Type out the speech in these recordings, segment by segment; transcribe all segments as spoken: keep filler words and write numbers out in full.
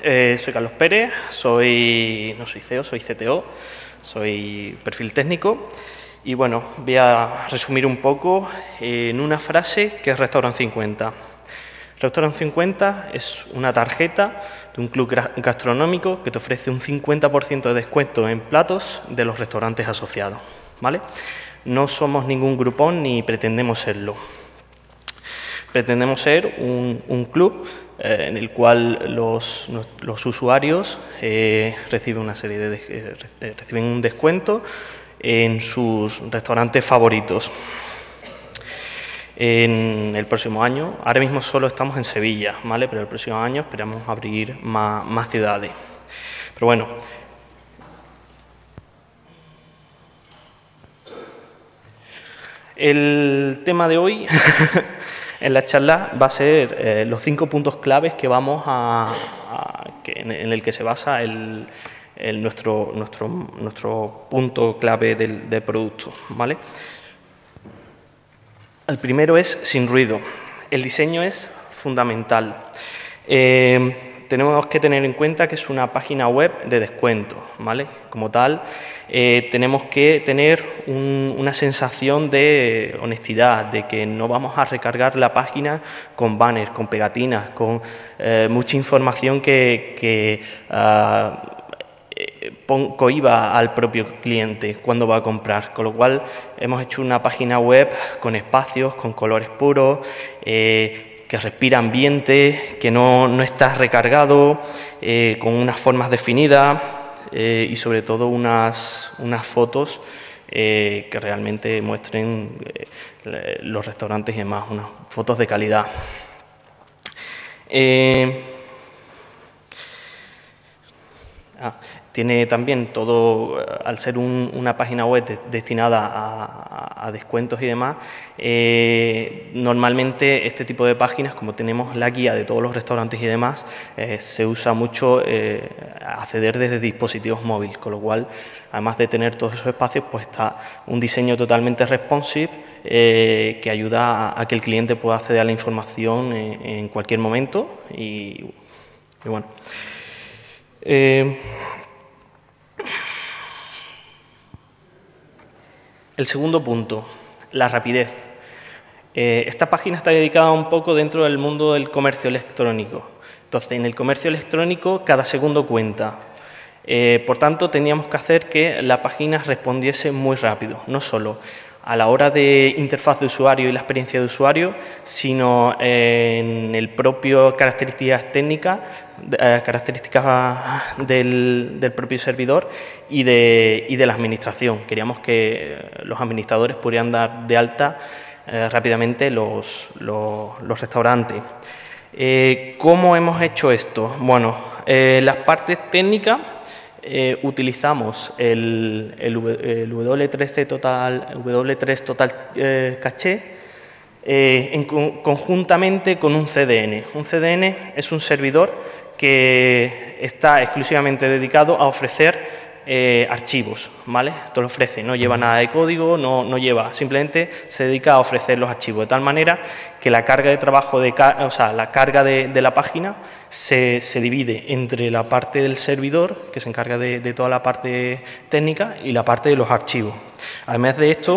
eh, soy Carlos Pérez, soy, no soy C E O, soy C T O, soy perfil técnico y bueno, voy a resumir un poco en una frase que es Restaurant cincuenta. Restaurant cincuenta es una tarjeta de un club gastronómico que te ofrece un cincuenta por ciento de descuento en platos de los restaurantes asociados, ¿vale? No somos ningún grupón ni pretendemos serlo. Pretendemos ser un, un club eh, en el cual los, los usuarios eh, reciben una serie de, eh, reciben un descuento en sus restaurantes favoritos. En el próximo año, ahora mismo solo estamos en Sevilla, ¿vale? Pero el próximo año esperamos abrir más, más ciudades. Pero bueno, el tema de hoy en la charla va a ser eh, los cinco puntos claves que vamos a, a que en, en el que se basa el, el nuestro, nuestro, nuestro punto clave del, del producto, ¿vale? El primero es sin ruido. El diseño es fundamental. Eh, tenemos que tener en cuenta que es una página web de descuento, ¿vale? Como tal, eh, tenemos que tener un, una sensación de honestidad, de que no vamos a recargar la página con banners, con pegatinas, con eh, mucha información que, que uh, cohiba al propio cliente cuando va a comprar, con lo cual hemos hecho una página web con espacios, con colores puros, eh, que respira ambiente, que no, no está recargado, eh, con unas formas definidas eh, y sobre todo unas, unas fotos eh, que realmente muestren eh, los restaurantes y demás, unas fotos de calidad. Eh, ah, Tiene también todo, al ser un, una página web de, destinada a, a, a descuentos y demás, eh, normalmente este tipo de páginas, como tenemos la guía de todos los restaurantes y demás, eh, se usa mucho eh, acceder desde dispositivos móviles, con lo cual, además de tener todos esos espacios, pues está un diseño totalmente responsive eh, que ayuda a, a que el cliente pueda acceder a la información en, en cualquier momento y, y bueno. Eh, El segundo punto, la rapidez. Eh, esta página está dedicada un poco dentro del mundo del comercio electrónico. Entonces, en el comercio electrónico cada segundo cuenta. Eh, por tanto, teníamos que hacer que la página respondiese muy rápido, no solo a la hora de interfaz de usuario y la experiencia de usuario, sino en el propio características técnicas, eh, características del, del propio servidor y de, y de la administración. Queríamos que los administradores pudieran dar de alta eh, rápidamente los, los, los restaurantes. Eh, ¿Cómo hemos hecho esto? Bueno, eh, las partes técnicas. Eh, utilizamos el, el, el W tres Total, W tres Total eh, Caché eh, en, conjuntamente con un C D N. Un C D N es un servidor que está exclusivamente dedicado a ofrecer eh, archivos, ¿vale? Esto lo ofrece, no lleva nada de código, no, no lleva, simplemente se dedica a ofrecer los archivos, de tal manera que la carga de trabajo, de, o sea, la carga de, de la página se, se divide entre la parte del servidor, que se encarga de, de toda la parte técnica, y la parte de los archivos. Además de esto,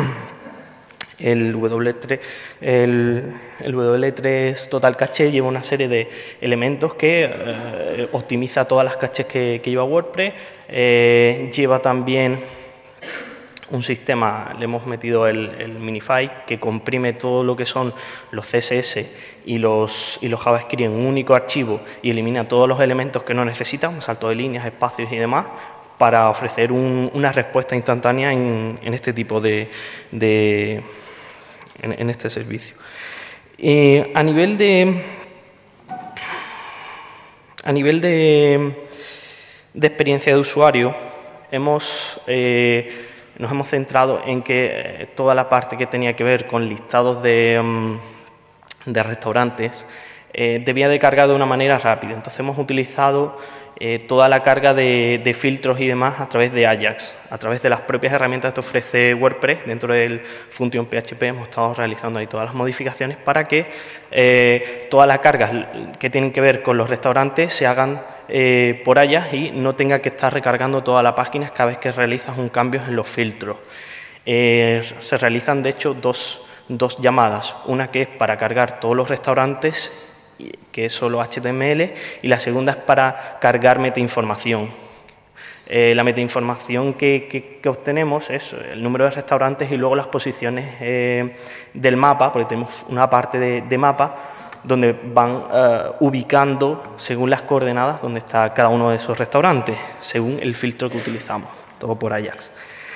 el W tres, el, el W tres Total Caché lleva una serie de elementos que eh, optimiza todas las cachés que, que lleva WordPress, eh, lleva también un sistema, le hemos metido el, el Minify, que comprime todo lo que son los C S S y los, y los JavaScript en un único archivo y elimina todos los elementos que no necesita, un salto de líneas, espacios y demás, para ofrecer un, una respuesta instantánea en, en este tipo de, de en, en este servicio. Eh, a nivel de a nivel de, de experiencia de usuario, hemos eh, nos hemos centrado en que eh, toda la parte que tenía que ver con listados de, um, de restaurantes eh, debía de cargar de una manera rápida. Entonces hemos utilizado eh, toda la carga de, de filtros y demás a través de Ajax, a través de las propias herramientas que ofrece WordPress. Dentro del Function P H P hemos estado realizando ahí todas las modificaciones para que eh, todas las cargas que tienen que ver con los restaurantes se hagan eh, por Ajax y no tenga que estar recargando toda la página cada vez que realizas un cambio en los filtros. Eh, se realizan, de hecho, dos, dos llamadas. Una que es para cargar todos los restaurantes, que es solo H T M L, y la segunda es para cargar metainformación. Eh, la metainformación que, que, que obtenemos es el número de restaurantes y luego las posiciones eh, del mapa, porque tenemos una parte de, de mapa donde van uh, ubicando según las coordenadas donde está cada uno de esos restaurantes, según el filtro que utilizamos, todo por Ajax.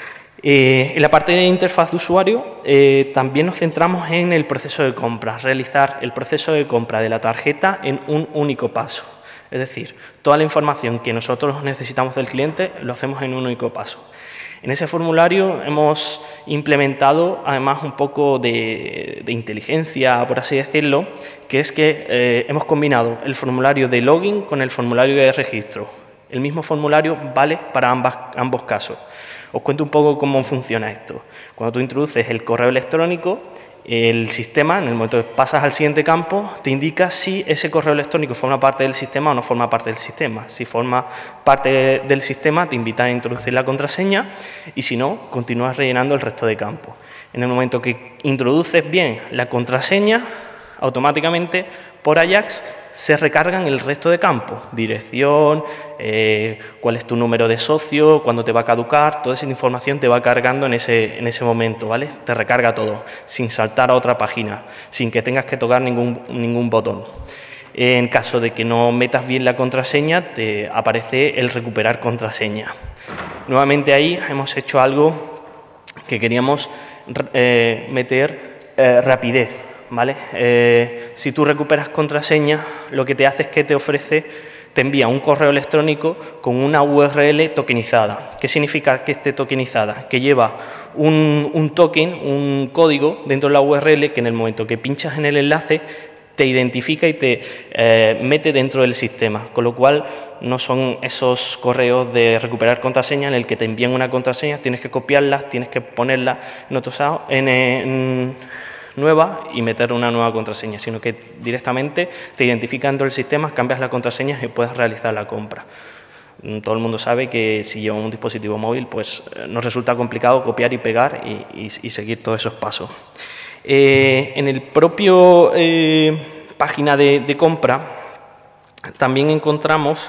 Eh, en la parte de interfaz de usuario eh, también nos centramos en el proceso de compra, realizar el proceso de compra de la tarjeta en un único paso. Es decir, toda la información que nosotros necesitamos del cliente lo hacemos en un único paso. En ese formulario hemos implementado además un poco de, de inteligencia, por así decirlo, que es que eh, hemos combinado el formulario de login con el formulario de registro. El mismo formulario vale para ambas, ambos casos. Os cuento un poco cómo funciona esto. Cuando tú introduces el correo electrónico, el sistema, en el momento que pasas al siguiente campo, te indica si ese correo electrónico forma parte del sistema o no forma parte del sistema. Si forma parte del sistema, te invita a introducir la contraseña y si no, continúas rellenando el resto de campos. En el momento que introduces bien la contraseña, automáticamente por Ajax se recargan el resto de campos, dirección, eh, cuál es tu número de socio, cuándo te va a caducar, toda esa información te va cargando en ese, en ese momento, ¿vale? Te recarga todo, sin saltar a otra página, sin que tengas que tocar ningún, ningún botón. En caso de que no metas bien la contraseña, te aparece el recuperar contraseña. Nuevamente ahí hemos hecho algo que queríamos eh, meter eh, rapidez. ¿Vale? Eh, si tú recuperas contraseña, lo que te hace es que te ofrece, te envía un correo electrónico con una U R L tokenizada. ¿Qué significa que esté tokenizada? Que lleva un, un token, un código dentro de la U R L que en el momento que pinchas en el enlace te identifica y te eh, mete dentro del sistema, con lo cual no son esos correos de recuperar contraseña en el que te envían una contraseña, tienes que copiarla, tienes que ponerla en otro lado, en, en nueva y meter una nueva contraseña, sino que directamente te identifica dentro del sistema, cambias la contraseña y puedes realizar la compra. Todo el mundo sabe que si lleva un dispositivo móvil, pues nos resulta complicado copiar y pegar y, y, y seguir todos esos pasos. Eh, en el propio eh, página de, de compra también encontramos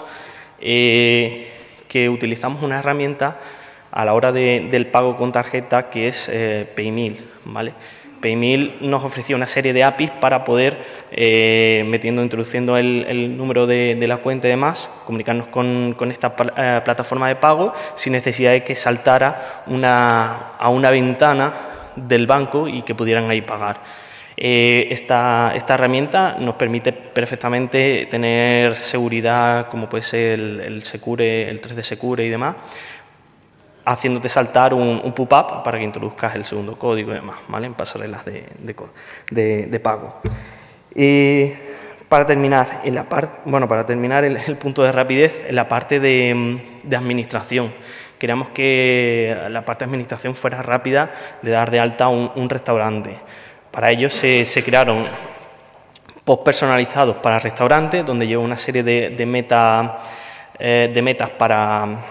eh, que utilizamos una herramienta a la hora de, del pago con tarjeta que es eh, PayMill, ¿vale? PayMill nos ofrecía una serie de A P Is para poder, eh, metiendo, introduciendo el, el número de, de la cuenta y demás, comunicarnos con, con esta eh, plataforma de pago sin necesidad de que saltara una, a una ventana del banco y que pudieran ahí pagar. Eh, esta, esta herramienta nos permite perfectamente tener seguridad, como puede ser el, el Secure, el tres D Secure y demás, haciéndote saltar un, un pop-up para que introduzcas el segundo código y demás, ¿vale? En pasarelas de, de, de, de pago. Y para terminar, en la part, bueno, para terminar el, el punto de rapidez, en la parte de, de administración. Queríamos que la parte de administración fuera rápida de dar de alta un, un restaurante. Para ello se, se crearon posts personalizados para restaurantes, donde lleva una serie de, de, meta, eh, de metas para...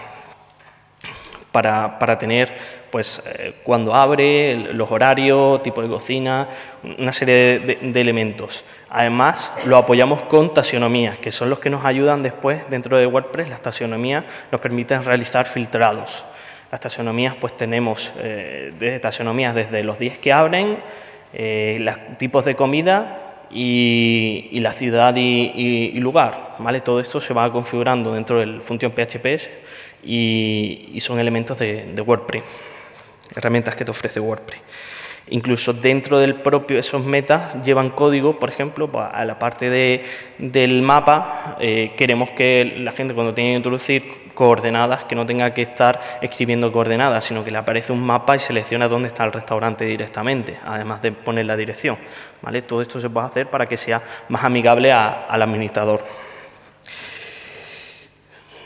Para, para tener pues, eh, cuando abre, los horarios, tipo de cocina, una serie de, de, de elementos. Además, lo apoyamos con taxonomías, que son los que nos ayudan después dentro de WordPress. Las taxonomías nos permiten realizar filtrados. Las taxonomías, pues tenemos eh, desde taxonomías desde los días que abren, eh, los tipos de comida y, y la ciudad y, y, y lugar, ¿vale? Todo esto se va configurando dentro del Function P H P y, y son elementos de, de WordPress, herramientas que te ofrece WordPress. Incluso dentro del propio, esos metas llevan código, por ejemplo, a la parte de, del mapa, eh, queremos que la gente cuando tenga que introducir coordenadas, que no tenga que estar escribiendo coordenadas, sino que le aparece un mapa y selecciona dónde está el restaurante directamente, además de poner la dirección, ¿vale? Todo esto se puede hacer para que sea más amigable a, al administrador.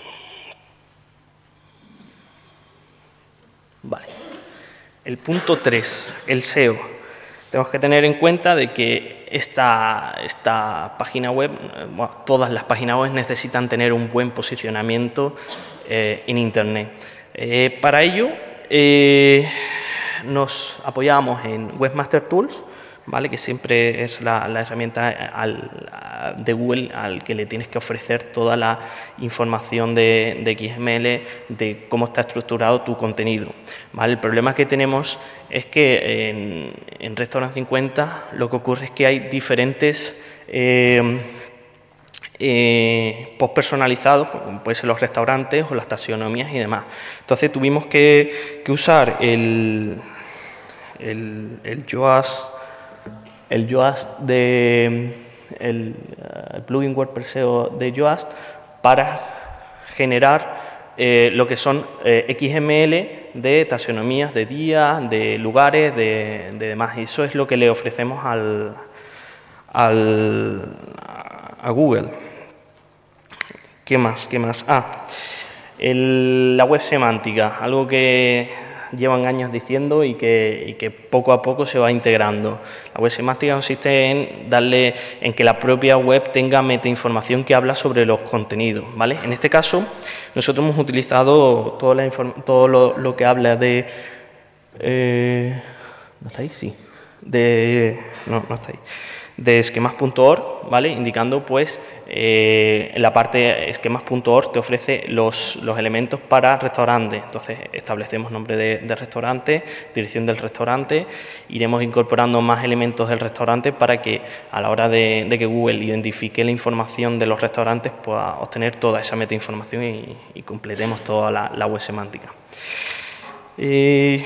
El punto tres, el S E O. Tenemos que tener en cuenta de que esta, esta página web, bueno, todas las páginas web necesitan tener un buen posicionamiento eh, en Internet. Eh, para ello, eh, nos apoyamos en Webmaster Tools, ¿vale? Que siempre es la, la herramienta al, a, de Google al que le tienes que ofrecer toda la información de, de X M L, de cómo está estructurado tu contenido, ¿vale? El problema que tenemos es que en, en Restaurant cincuenta lo que ocurre es que hay diferentes eh, eh, post personalizados, como pueden ser los restaurantes o las taxonomías y demás. Entonces tuvimos que, que usar el, el, el Yoast el Yoast de el, el plugin WordPress S E O de Yoast para generar eh, lo que son eh, X M L de taxonomías, de días, de lugares, de, de demás. Y eso es lo que le ofrecemos al, al, a Google. ¿Qué más? ¿Qué más? Ah, el, la web semántica, algo que llevan años diciendo y que, y que poco a poco se va integrando. La web semántica consiste en darle, en que la propia web tenga metainformación que habla sobre los contenidos, ¿vale? En este caso, nosotros hemos utilizado toda la todo lo, lo que habla de... Eh, ¿No está ahí? Sí. De, no, no está ahí. De esquemas punto org, ¿vale? Indicando, pues, eh, en la parte esquemas punto org te ofrece los, los elementos para restaurantes. Entonces, establecemos nombre de, de restaurante, dirección del restaurante, iremos incorporando más elementos del restaurante para que a la hora de, de que Google identifique la información de los restaurantes pueda obtener toda esa metainformación y, y completemos toda la, la web semántica. Eh,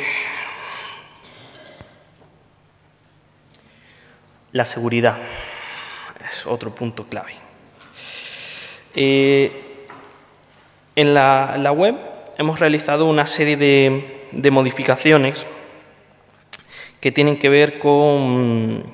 La seguridad es otro punto clave. Eh, en la, la web hemos realizado una serie de, de modificaciones que tienen que ver con,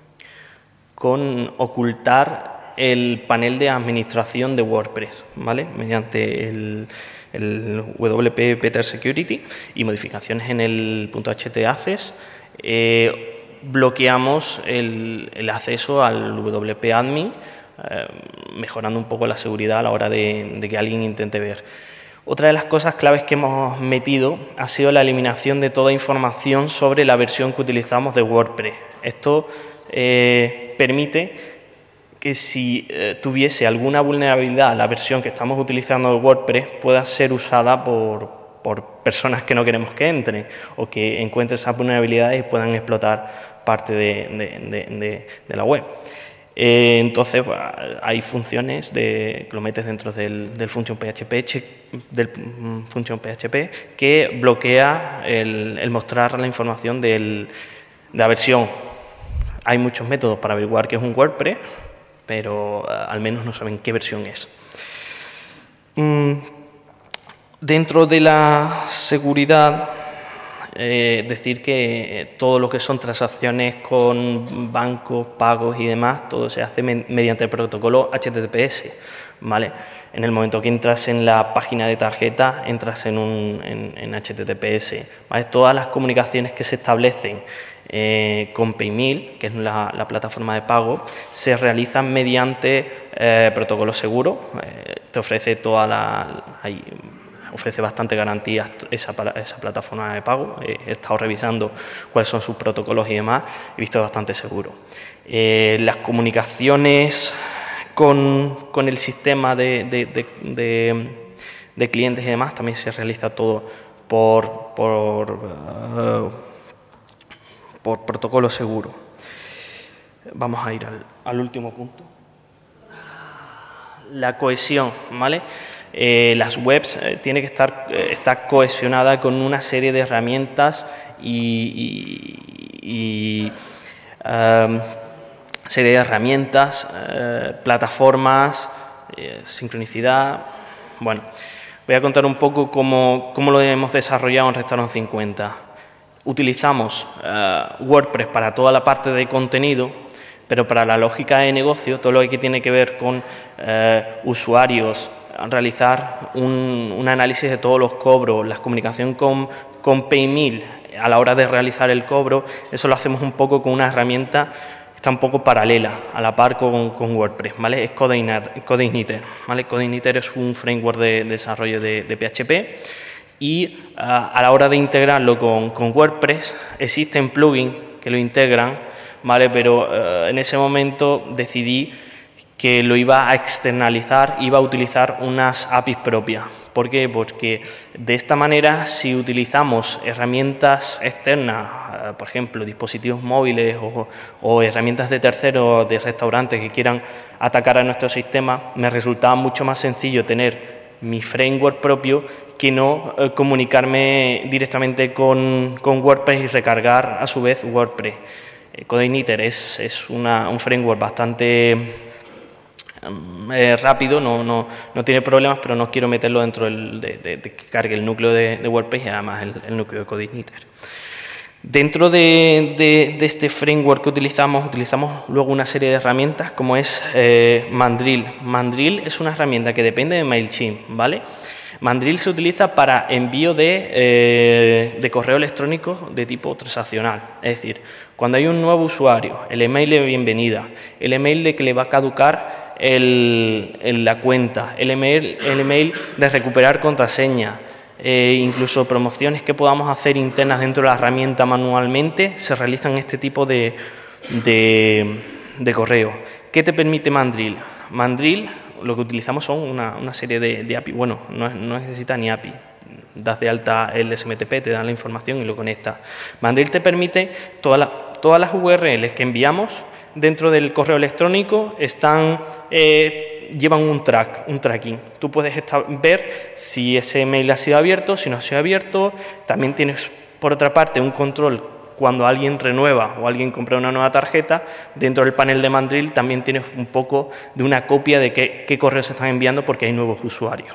con ocultar el panel de administración de WordPress, ¿vale? Mediante el, el W P Better Security y modificaciones en el .htaccess. Eh, bloqueamos el, el acceso al W P admin, eh, mejorando un poco la seguridad a la hora de, de que alguien intente ver. Otra de las cosas claves que hemos metido ha sido la eliminación de toda información sobre la versión que utilizamos de WordPress. Esto eh, permite que si eh, tuviese alguna vulnerabilidad la versión que estamos utilizando de WordPress pueda ser usada por por personas que no queremos que entren o que encuentren esas vulnerabilidades y puedan explotar parte de, de, de, de, de la web. Eh, entonces, bueno, hay funciones de, que lo metes dentro del, del function P H P, del function P H P que bloquea el, el mostrar la información del, de la versión. Hay muchos métodos para averiguar qué es un WordPress, pero uh, al menos no saben qué versión es. Mm. Dentro de la seguridad, eh, decir que todo lo que son transacciones con bancos, pagos y demás, todo se hace mediante el protocolo H T T P S, ¿vale? En el momento que entras en la página de tarjeta, entras en, un, en, en H T T P S, ¿vale? Todas las comunicaciones que se establecen eh, con PayMill, que es la, la plataforma de pago, se realizan mediante eh, protocolo seguro. Eh, te ofrece toda la... Hay, ofrece bastante garantías esa, esa plataforma de pago. He estado revisando cuáles son sus protocolos y demás, he visto bastante seguro. Eh, las comunicaciones con, con el sistema de, de, de, de, de clientes y demás también se realiza todo por, por, uh, por protocolo seguro. Vamos a ir al, al último punto. La cohesión, ¿vale? Eh, las webs eh, tienen que estar, eh, estar cohesionadas con una serie de herramientas y, y, y um, serie de herramientas, eh, plataformas, eh, sincronicidad. Bueno, voy a contar un poco cómo, cómo lo hemos desarrollado en Restaurant cincuenta. Utilizamos eh, WordPress para toda la parte de contenido, pero para la lógica de negocio, todo lo que tiene que ver con eh, usuarios, realizar un, un análisis de todos los cobros, la comunicación con, con PayMill, a la hora de realizar el cobro, eso lo hacemos un poco con una herramienta que está un poco paralela, a la par con, con WordPress, ¿vale? Es CodeIgniter, ¿vale? CodeIgniter es un framework de, de desarrollo de, de P H P y uh, a la hora de integrarlo con, con WordPress existen plugins que lo integran, ¿vale? Pero uh, en ese momento decidí que lo iba a externalizar, iba a utilizar unas A P Is propias. ¿Por qué? Porque de esta manera, si utilizamos herramientas externas, eh, por ejemplo, dispositivos móviles o, o herramientas de terceros, de restaurantes que quieran atacar a nuestro sistema, me resultaba mucho más sencillo tener mi framework propio que no eh, comunicarme directamente con, con WordPress y recargar a su vez WordPress. Eh, CodeIgniter es, es una, un framework bastante Eh, rápido, no, no, no tiene problemas, pero no quiero meterlo dentro del, de, de, de que cargue el núcleo de, de WordPress y además el, el núcleo de CodeIgniter. Dentro de, de, de este framework que utilizamos, utilizamos luego una serie de herramientas como es eh, Mandrill. Mandrill es una herramienta que depende de MailChimp, ¿vale? Mandrill se utiliza para envío de, eh, de correo electrónico de tipo transaccional. Es decir, cuando hay un nuevo usuario, el email de bienvenida, el email de que le va a caducar el, el, la cuenta, el email, el email de recuperar contraseña, eh, incluso promociones que podamos hacer internas dentro de la herramienta manualmente, se realizan este tipo de, de, de correo. ¿Qué te permite Mandrill? Mandrill, lo que utilizamos son una, una serie de, de A P I. Bueno, no, no necesita ni A P I. Das de alta el S M T P, te dan la información y lo conectas. Mandrill te permite, todas las, todas las U R Ls que enviamos dentro del correo electrónico están, eh, llevan un track, un tracking. Tú puedes estar, ver si ese mail ha sido abierto, si no ha sido abierto. También tienes, por otra parte, un control cuando alguien renueva o alguien compra una nueva tarjeta. Dentro del panel de Mandrill también tienes un poco de una copia de qué, qué correos se están enviando porque hay nuevos usuarios.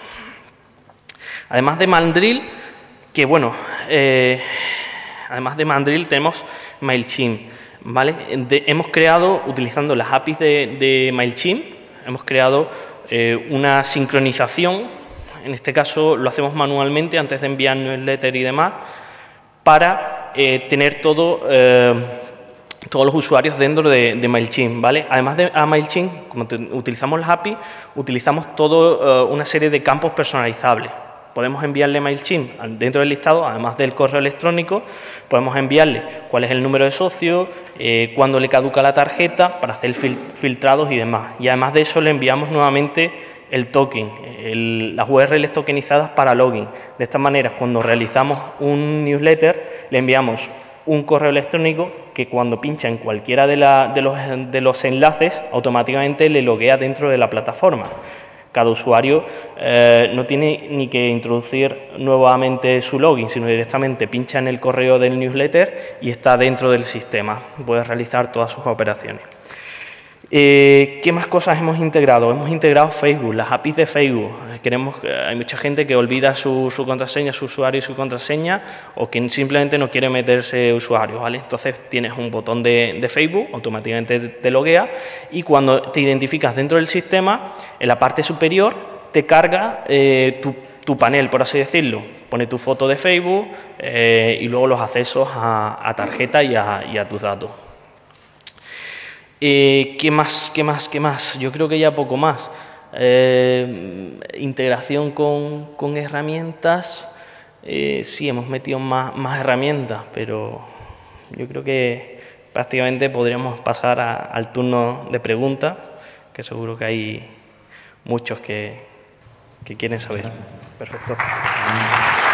Además de Mandrill, que bueno, eh, además de Mandrill tenemos MailChimp. ¿Vale? De, hemos creado, utilizando las A P Is de, de MailChimp, hemos creado eh, una sincronización, en este caso lo hacemos manualmente antes de enviar newsletter y demás, para eh, tener todo, eh, todos los usuarios dentro de, de MailChimp, ¿vale? Además de a MailChimp, como te, utilizamos las A P I, utilizamos toda eh, una serie de campos personalizables. Podemos enviarle MailChimp dentro del listado, además del correo electrónico, podemos enviarle cuál es el número de socio, eh, cuándo le caduca la tarjeta, para hacer fil filtrados y demás. Y además de eso le enviamos nuevamente el token, el, las U R Ls tokenizadas para login. De esta manera, cuando realizamos un newsletter, le enviamos un correo electrónico que cuando pincha en cualquiera de, la, de, los, de los enlaces, automáticamente le loguea dentro de la plataforma. Cada usuario eh, no tiene ni que introducir nuevamente su login, sino directamente pincha en el correo del newsletter y está dentro del sistema. Puede realizar todas sus operaciones. Eh, ¿Qué más cosas hemos integrado? Hemos integrado Facebook, las A P Is de Facebook. Queremos, hay mucha gente que olvida su, su contraseña, su usuario y su contraseña, o que simplemente no quiere meterse usuario, ¿vale? Entonces tienes un botón de, de Facebook, automáticamente te loguea, y cuando te identificas dentro del sistema, en la parte superior te carga eh, tu, tu panel, por así decirlo. Pone tu foto de Facebook eh, y luego los accesos a, a tarjeta y a, y a tus datos. Eh, ¿Qué más? ¿Qué más? ¿Qué más? Yo creo que ya poco más. Eh, integración con, con herramientas. Eh, sí, hemos metido más, más herramientas, pero yo creo que prácticamente podríamos pasar a, al turno de preguntas, que seguro que hay muchos que, que quieren saber. Perfecto.